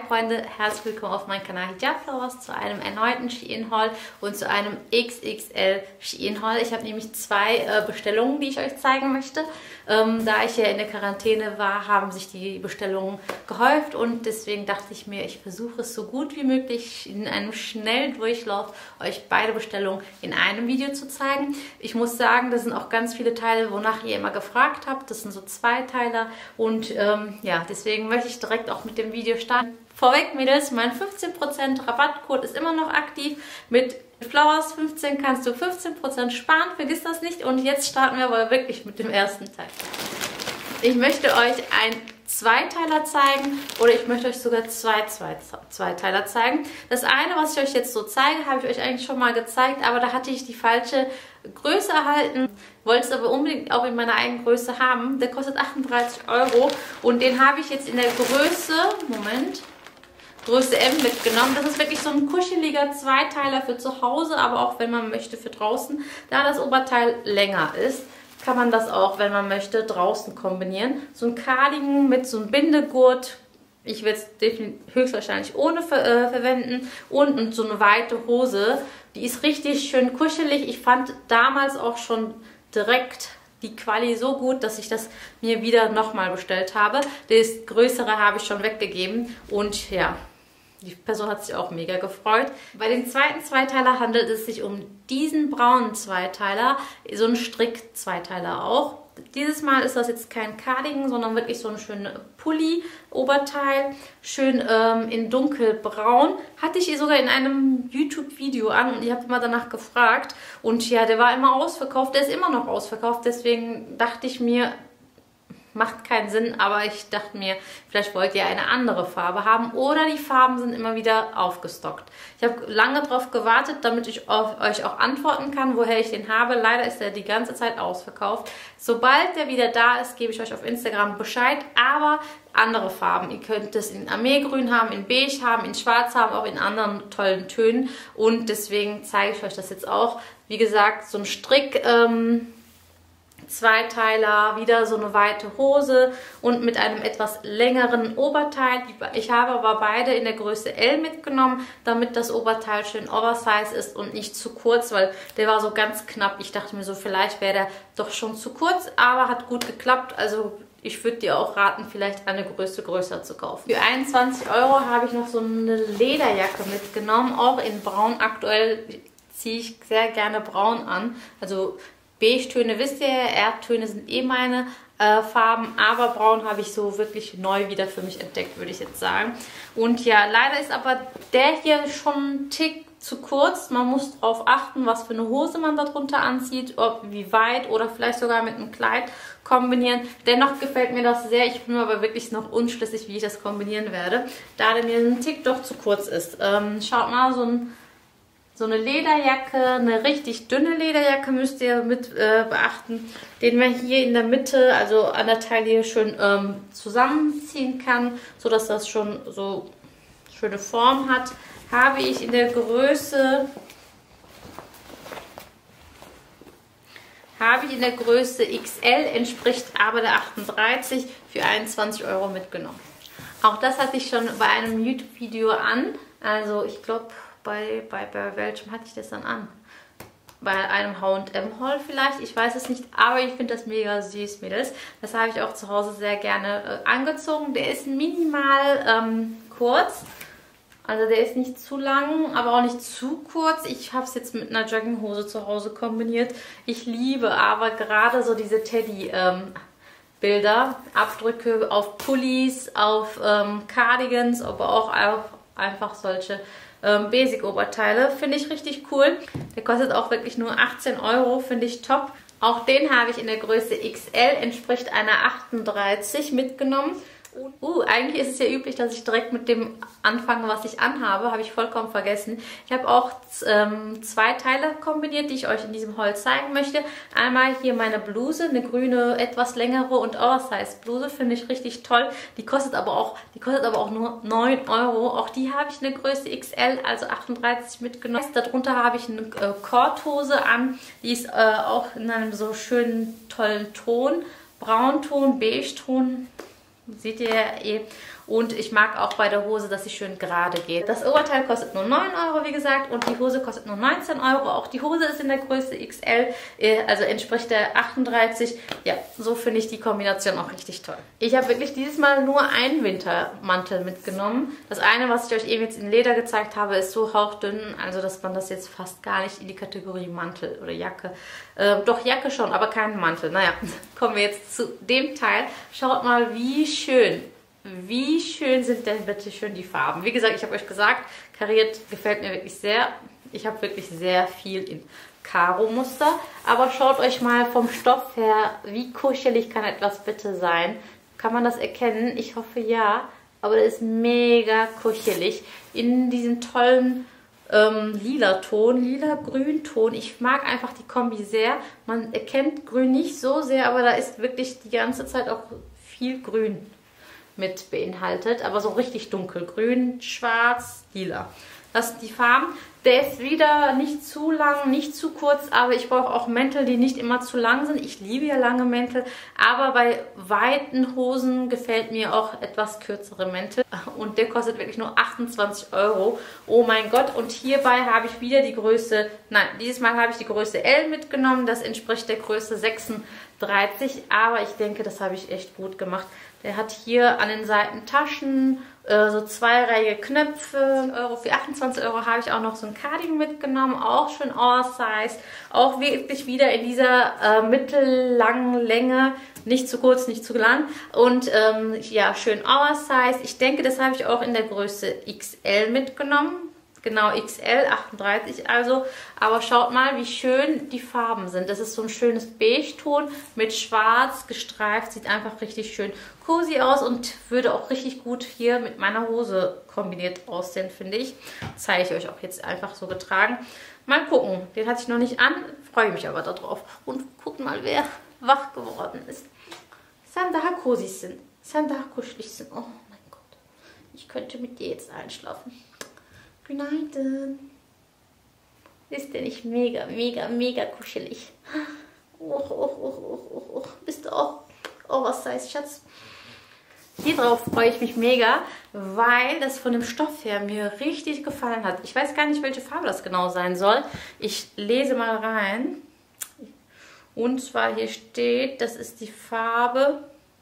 Freunde, herzlich willkommen auf meinem Kanal Hijab Flowers zu einem erneuten Shein Haul und zu einem XXL Shein Haul. Ich habe nämlich zwei Bestellungen, die ich euch zeigen möchte. Da ich ja in der Quarantäne war, haben sich die Bestellungen gehäuft und deswegen dachte ich mir, ich versuche es so gut wie möglich in einem schnellen Durchlauf euch beide Bestellungen in einem Video zu zeigen. Ich muss sagen, das sind auch ganz viele Teile, wonach ihr immer gefragt habt. Das sind so Zweiteiler und ja, deswegen möchte ich direkt auch mit dem Video starten. Vorweg, Mädels, mein 15% Rabattcode ist immer noch aktiv. Mit Flowers 15 kannst du 15% sparen, vergiss das nicht. Und jetzt starten wir aber wirklich mit dem ersten Teil. Ich möchte euch einen Zweiteiler zeigen oder ich möchte euch sogar zwei Zweiteiler zeigen. Das eine, was ich euch jetzt so zeige, habe ich euch eigentlich schon mal gezeigt, aber da hatte ich die falsche Größe erhalten, wollte es aber unbedingt auch in meiner eigenen Größe haben. Der kostet 38 € und den habe ich jetzt in der Größe, Größe M mitgenommen. Das ist wirklich so ein kuscheliger Zweiteiler für zu Hause, aber auch wenn man möchte für draußen. Da das Oberteil länger ist, kann man das auch, wenn man möchte, draußen kombinieren. So ein Cardigan mit so einem Bindegurt. Ich werde es höchstwahrscheinlich ohne verwenden. Und so eine weite Hose. Die ist richtig schön kuschelig. Ich fand damals auch schon direkt die Quali so gut, dass ich das mir wieder nochmal bestellt habe. Das größere habe ich schon weggegeben. Und ja, die Person hat sich auch mega gefreut. Bei dem zweiten Zweiteiler handelt es sich um diesen braunen Zweiteiler. So ein Strick-Zweiteiler auch. Dieses Mal ist das jetzt kein Cardigan, sondern wirklich so ein schönes Pulli-Oberteil. Schön in dunkelbraun. Hatte ich sogar in einem YouTube-Video an und ihr habt immer danach gefragt. Und ja, der war immer ausverkauft. Der ist immer noch ausverkauft. Deswegen dachte ich mir, macht keinen Sinn, aber ich dachte mir, vielleicht wollt ihr eine andere Farbe haben oder die Farben sind immer wieder aufgestockt. Ich habe lange darauf gewartet, damit ich euch auch antworten kann, woher ich den habe. Leider ist er die ganze Zeit ausverkauft. Sobald der wieder da ist, gebe ich euch auf Instagram Bescheid, aber andere Farben. Ihr könnt es in Armeegrün haben, in Beige haben, in Schwarz haben, auch in anderen tollen Tönen und deswegen zeige ich euch das jetzt auch. Wie gesagt, so ein Strick Zweiteiler, wieder so eine weite Hose und mit einem etwas längeren Oberteil. Ich habe aber beide in der Größe L mitgenommen, damit das Oberteil schön oversize ist und nicht zu kurz, weil der war so ganz knapp. Ich dachte mir so, vielleicht wäre der doch schon zu kurz, aber hat gut geklappt. Also ich würde dir auch raten, vielleicht eine Größe größer zu kaufen. Für 21 € habe ich noch so eine Lederjacke mitgenommen, auch in braun. Aktuell ziehe ich sehr gerne braun an, also Beige-Töne wisst ihr, Erdtöne sind eh meine Farben, aber braun habe ich so wirklich neu wieder für mich entdeckt, würde ich jetzt sagen. Und ja, leider ist aber der hier schon ein Tick zu kurz. Man muss darauf achten, was für eine Hose man darunter anzieht, ob wie weit oder vielleicht sogar mit einem Kleid kombinieren. Dennoch gefällt mir das sehr. Ich bin mir aber wirklich noch unschlüssig, wie ich das kombinieren werde, da der mir ein Tick doch zu kurz ist. Schaut mal, so eine Lederjacke, eine richtig dünne Lederjacke müsst ihr mit beachten, den man hier in der Mitte, also an der Taille schön zusammenziehen kann, sodass das schon so schöne Form hat. Habe ich in der Größe XL, entspricht aber der 38 für 21 € mitgenommen. Auch das hatte ich schon bei einem YouTube-Video an, also ich glaube, bei welchem hatte ich das dann an? Bei einem H&M-Haul vielleicht, ich weiß es nicht, aber ich finde das mega süß, Mädels. Das habe ich auch zu Hause sehr gerne angezogen. Der ist minimal kurz, also der ist nicht zu lang, aber auch nicht zu kurz. Ich habe es jetzt mit einer Jogginghose zu Hause kombiniert. Ich liebe aber gerade so diese Teddy Abdrücke auf Pullis, auf Cardigans, aber auch einfach solche Basic-Oberteile. Finde ich richtig cool. Der kostet auch wirklich nur 18 €, finde ich top. Auch den habe ich in der Größe XL, entspricht einer 38 mitgenommen. Eigentlich ist es ja üblich, dass ich direkt mit dem anfange, was ich anhabe. Habe ich vollkommen vergessen. Ich habe auch zwei Teile kombiniert, die ich euch in diesem Haul zeigen möchte. Einmal hier meine Bluse, eine grüne, etwas längere und Oversize Bluse. Finde ich richtig toll. Die kostet aber auch nur 9 €. Auch die habe ich in der Größe XL, also 38 mitgenommen. Darunter habe ich eine Korthose an. Die ist auch in einem so schönen, tollen Ton. Braunton, Beige-Ton. Seht ihr ja eh. Und ich mag auch bei der Hose, dass sie schön gerade geht. Das Oberteil kostet nur 9 Euro, wie gesagt, und die Hose kostet nur 19 Euro. Auch die Hose ist in der Größe XL, also entspricht der 38. Ja, so finde ich die Kombination auch richtig toll. Ich habe wirklich dieses Mal nur einen Wintermantel mitgenommen. Das eine, was ich euch eben jetzt in Leder gezeigt habe, ist so hauchdünn, also dass man das jetzt fast gar nicht in die Kategorie Mantel oder Jacke. Doch, Jacke schon, aber keinen Mantel. Naja, kommen wir jetzt zu dem Teil. Schaut mal, wie schön sind denn bitte schön die Farben. Wie gesagt, ich habe euch gesagt, kariert gefällt mir wirklich sehr. Ich habe wirklich sehr viel in Karo-Muster. Aber schaut euch mal vom Stoff her, wie kuschelig kann etwas bitte sein. Kann man das erkennen? Ich hoffe ja. Aber das ist mega kuschelig. In diesem tollen lila-Ton, lila-grün-Ton. Ich mag einfach die Kombi sehr. Man erkennt Grün nicht so sehr, aber da ist wirklich die ganze Zeit auch viel Grün mit beinhaltet. Aber so richtig dunkelgrün, schwarz, lila. Das sind die Farben. Der ist wieder nicht zu lang, nicht zu kurz, aber ich brauche auch Mäntel, die nicht immer zu lang sind. Ich liebe ja lange Mäntel, aber bei weiten Hosen gefällt mir auch etwas kürzere Mäntel. Und der kostet wirklich nur 28 Euro. Oh mein Gott, und hierbei habe ich wieder die Größe, nein, dieses Mal habe ich die Größe L mitgenommen. Das entspricht der Größe 36, aber ich denke, das habe ich echt gut gemacht. Der hat hier an den Seiten Taschen, so zweireihige Knöpfe. Für 28 Euro habe ich auch noch so ein Cardigan mitgenommen, auch schön oversized. Auch wirklich wieder in dieser mittellangen Länge, nicht zu kurz, nicht zu lang. Und ja, schön oversized. Ich denke, das habe ich auch in der Größe XL mitgenommen. Genau, XL, 38 also. Aber schaut mal, wie schön die Farben sind. Das ist so ein schönes Beige-Ton mit schwarz gestreift. Sieht einfach richtig schön cozy aus und würde auch richtig gut hier mit meiner Hose kombiniert aussehen, finde ich. Zeige ich euch auch jetzt einfach so getragen. Mal gucken, den hatte ich noch nicht an. Freue mich aber darauf. Und gucken mal, wer wach geworden ist. Sandra cozy sind. Sandra kuschelig sind. Oh mein Gott. Ich könnte mit dir jetzt einschlafen. Guten Abend. Ist der nicht mega, mega, mega kuschelig? Bist du auch oversized, Schatz? Hier drauf freue ich mich mega, weil das von dem Stoff her mir richtig gefallen hat. Ich weiß gar nicht, welche Farbe das genau sein soll. Ich lese mal rein. Und zwar hier steht, das ist die Farbe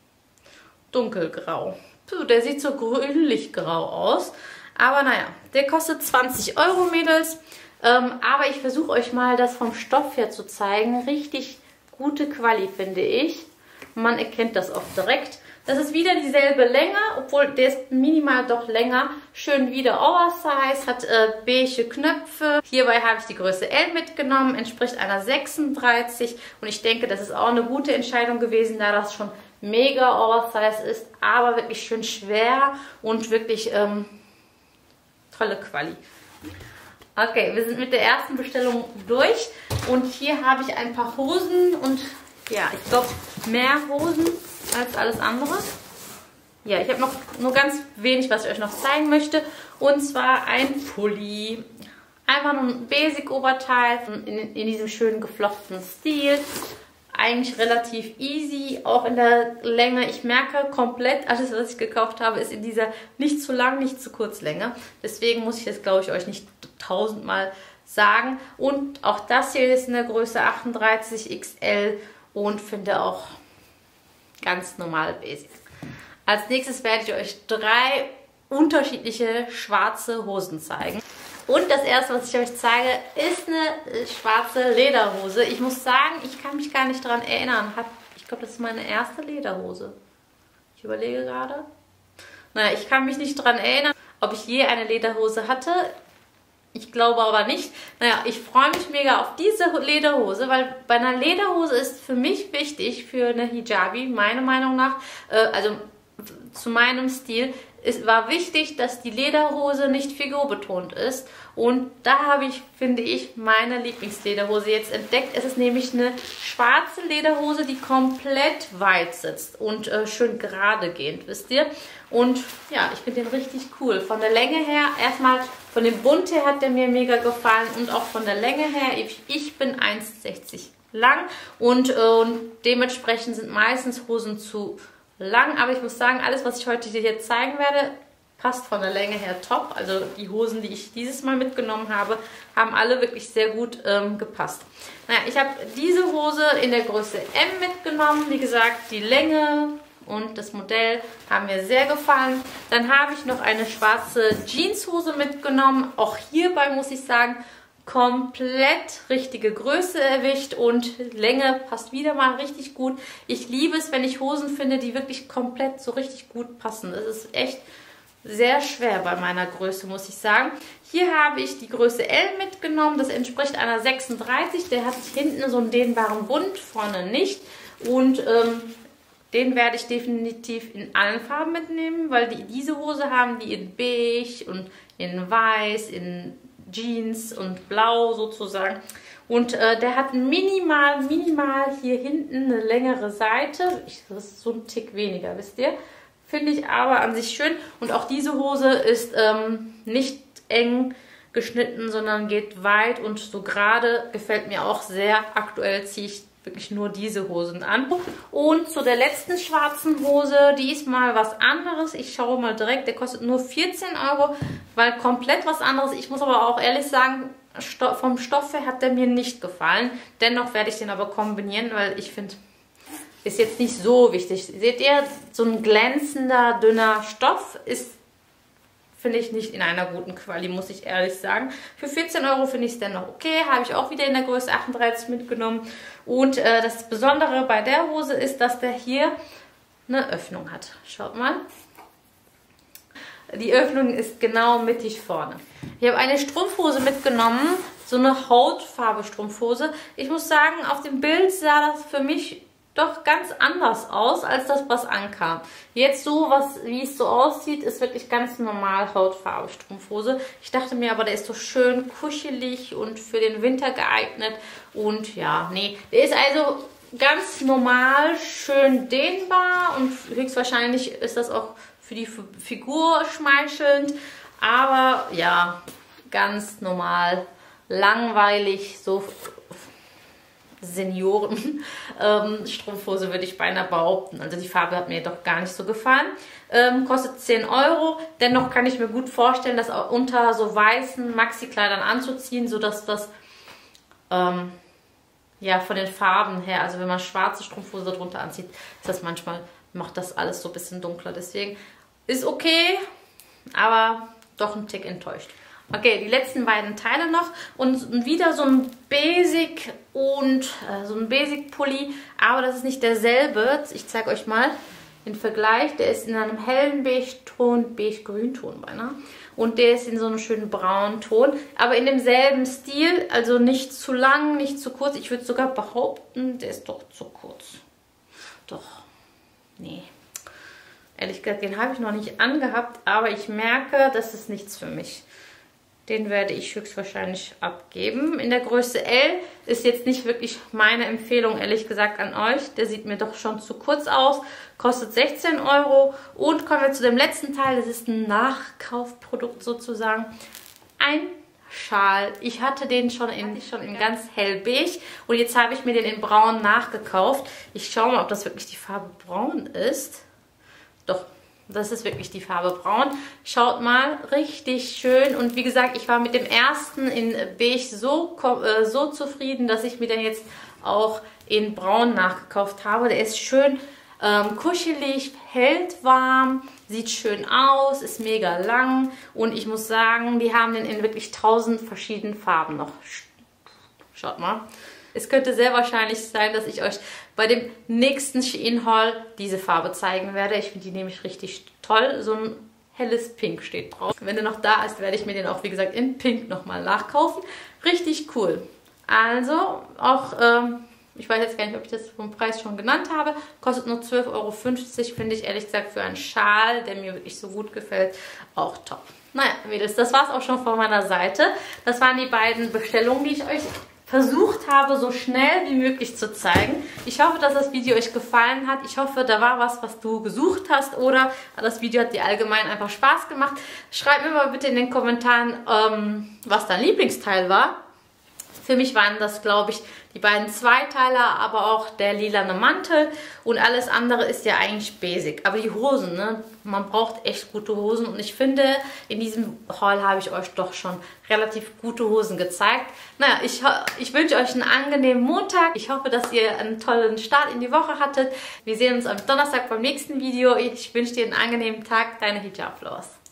dunkelgrau. Puh, der sieht so grünlich-grau aus. Aber naja, der kostet 20 Euro, Mädels. Aber ich versuche euch mal das vom Stoff her zu zeigen. Richtig gute Quali, finde ich. Man erkennt das oft direkt. Das ist wieder dieselbe Länge, obwohl der ist minimal doch länger. Schön wieder oversized, hat beige Knöpfe. Hierbei habe ich die Größe L mitgenommen, entspricht einer 36. Und ich denke, das ist auch eine gute Entscheidung gewesen, da das schon mega oversized ist. Aber wirklich schön schwer und wirklich tolle Quali. Okay, wir sind mit der ersten Bestellung durch. Und hier habe ich ein paar Hosen und ja, ich glaube mehr Hosen als alles andere. Ja, ich habe noch nur ganz wenig, was ich euch noch zeigen möchte. Und zwar ein Pulli. Einfach nur ein Basic-Oberteil in diesem schönen geflochtenen Stil. Eigentlich relativ easy, auch in der Länge. Ich merke komplett, alles was ich gekauft habe, ist in dieser nicht zu lang, nicht zu kurz Länge. Deswegen muss ich das, glaube ich, euch nicht 1000-mal sagen. Und auch das hier ist in der Größe 38 XL und finde auch ganz normal basic. Als nächstes werde ich euch 3 unterschiedliche schwarze Hosen zeigen. Und das erste, was ich euch zeige, ist eine schwarze Lederhose. Ich muss sagen, ich kann mich gar nicht daran erinnern. Ich glaube, das ist meine erste Lederhose. Ich überlege gerade. Naja, ich kann mich nicht daran erinnern, ob ich je eine Lederhose hatte. Ich glaube aber nicht. Naja, ich freue mich mega auf diese Lederhose, weil bei einer Lederhose ist für mich wichtig, für eine Hijabi, meiner Meinung nach, also zu meinem Stil, es war wichtig, dass die Lederhose nicht figurbetont ist. Und da habe ich, finde ich, meine Lieblingslederhose jetzt entdeckt. Es ist nämlich eine schwarze Lederhose, die komplett weit sitzt und schön gerade gehend, wisst ihr. Und ja, ich finde den richtig cool. Von der Länge her, erstmal von dem Bund her hat der mir mega gefallen und auch von der Länge her. Ich bin 1,60 lang und dementsprechend sind meistens Hosen zu lang. Aber ich muss sagen, alles, was ich heute hier zeigen werde, passt von der Länge her top. Also die Hosen, die ich dieses Mal mitgenommen habe, haben alle wirklich sehr gut gepasst. Naja, ich habe diese Hose in der Größe M mitgenommen. Wie gesagt, die Länge und das Modell haben mir sehr gefallen. Dann habe ich noch eine schwarze Jeanshose mitgenommen. Auch hierbei muss ich sagen, komplett richtige Größe erwischt und Länge passt wieder mal richtig gut. Ich liebe es, wenn ich Hosen finde, die wirklich komplett so richtig gut passen. Das ist echt sehr schwer bei meiner Größe, muss ich sagen. Hier habe ich die Größe L mitgenommen. Das entspricht einer 36. Der hat hinten so einen dehnbaren Bund, vorne nicht. Und den werde ich definitiv in allen Farben mitnehmen, weil diese Hose haben die in beige und in weiß, in Jeans und blau sozusagen. Und der hat minimal hier hinten eine längere Seite. Das ist so ein Tick weniger, wisst ihr? Finde ich aber an sich schön. Und auch diese Hose ist nicht eng geschnitten, sondern geht weit und so gerade. Gefällt mir auch sehr. Aktuell ziehe ich wirklich nur diese Hosen an. Und zu der letzten schwarzen Hose, die ist mal was anderes. Ich schaue mal direkt, der kostet nur 14 €, weil komplett was anderes. Ich muss aber auch ehrlich sagen, vom Stoff her hat der mir nicht gefallen. Dennoch werde ich den aber kombinieren, weil ich finde, ist jetzt nicht so wichtig. Seht ihr, so ein glänzender, dünner Stoff ist, finde ich, nicht in einer guten Quali, muss ich ehrlich sagen. Für 14 € finde ich es dennoch okay. Habe ich auch wieder in der Größe 38 mitgenommen. Und das Besondere bei der Hose ist, dass der hier eine Öffnung hat. Schaut mal. Die Öffnung ist genau mittig vorne. Ich habe eine Strumpfhose mitgenommen. So eine Hautfarbe Strumpfhose. Ich muss sagen, auf dem Bild sah das für mich doch ganz anders aus, als das, was ankam. Jetzt so, wie es so aussieht, ist wirklich ganz normal Hautfarbe Strumpfhose. Ich dachte mir aber, der ist so schön kuschelig und für den Winter geeignet. Und ja, nee, der ist also ganz normal, schön dehnbar und höchstwahrscheinlich ist das auch für die Figur schmeichelnd. Aber ja, ganz normal, langweilig, so Senioren Strumpfhose würde ich beinahe behaupten. Also die Farbe hat mir doch gar nicht so gefallen. Kostet 10 €. Dennoch kann ich mir gut vorstellen, das auch unter so weißen Maxi-Kleidern anzuziehen, sodass das ja von den Farben her, also wenn man schwarze Strumpfhose drunter anzieht, ist das manchmal, macht das alles so ein bisschen dunkler. Deswegen ist okay, aber doch ein Tick enttäuscht. Okay, die letzten beiden Teile noch und wieder so ein Basic und so ein Basic Pulli, aber das ist nicht derselbe. Ich zeige euch mal den Vergleich. Der ist in einem hellen Beige-Ton, Beige-Grünton beinahe. Und der ist in so einem schönen braunen Ton, aber in demselben Stil, also nicht zu lang, nicht zu kurz. Ich würde sogar behaupten, der ist doch zu kurz. Doch, nee. Ehrlich gesagt, den habe ich noch nicht angehabt, aber ich merke, das ist nichts für mich. Den werde ich höchstwahrscheinlich abgeben. In der Größe L ist jetzt nicht wirklich meine Empfehlung, ehrlich gesagt, an euch. Der sieht mir doch schon zu kurz aus. Kostet 16 €. Und kommen wir zu dem letzten Teil. Das ist ein Nachkaufprodukt sozusagen. Ein Schal. Ich hatte den schon in ganz hellbeige. Und jetzt habe ich mir den in braun nachgekauft. Ich schaue mal, ob das wirklich die Farbe braun ist. Doch. Das ist wirklich die Farbe braun. Schaut mal, richtig schön. Und wie gesagt, ich war mit dem ersten in beige so zufrieden, dass ich mir den jetzt auch in braun nachgekauft habe. Der ist schön kuschelig, hält warm, sieht schön aus, ist mega lang. Und ich muss sagen, die haben den in wirklich 1000 verschiedenen Farben noch. Schaut mal. Es könnte sehr wahrscheinlich sein, dass ich euch bei dem nächsten Shein-Haul diese Farbe zeigen werde. Ich finde die nämlich richtig toll. So ein helles Pink steht drauf. Wenn der noch da ist, werde ich mir den auch, wie gesagt, in Pink nochmal nachkaufen. Richtig cool. Also, auch, ich weiß jetzt gar nicht, ob ich das vom Preis schon genannt habe. Kostet nur 12,50 €. Finde ich ehrlich gesagt für einen Schal, der mir wirklich so gut gefällt, auch top. Naja, Mädels, das war es auch schon von meiner Seite. Das waren die beiden Bestellungen, die ich euch versucht habe, so schnell wie möglich zu zeigen. Ich hoffe, dass das Video euch gefallen hat. Ich hoffe, da war was du gesucht hast oder das Video hat dir allgemein einfach Spaß gemacht. Schreib mir mal bitte in den Kommentaren, was dein Lieblingsteil war. Für mich waren das, glaube ich, die beiden Zweiteiler, aber auch der lilane Mantel und alles andere ist ja eigentlich basic. Aber die Hosen, ne? Man braucht echt gute Hosen und ich finde, in diesem Haul habe ich euch doch schon relativ gute Hosen gezeigt. Naja, ich wünsche euch einen angenehmen Montag. Ich hoffe, dass ihr einen tollen Start in die Woche hattet. Wir sehen uns am Donnerstag beim nächsten Video. Ich wünsche dir einen angenehmen Tag. Deine Hijab Flowers.